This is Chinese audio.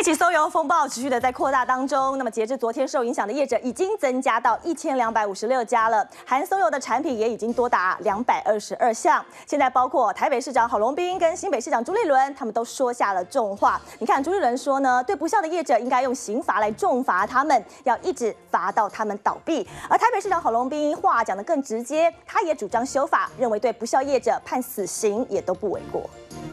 一起搜油风暴持续的在扩大当中。那么截至昨天，受影响的业者已经增加到1256家了，含搜油的产品也已经多达222项。现在包括台北市长郝龙斌跟新北市长朱立伦，他们都说下了重话。你看朱立伦说呢，对不肖的业者应该用刑罚来重罚他们，要一直罚到他们倒闭。而台北市长郝龙斌话讲得更直接，他也主张修法，认为对不肖业者判死刑也都不为过。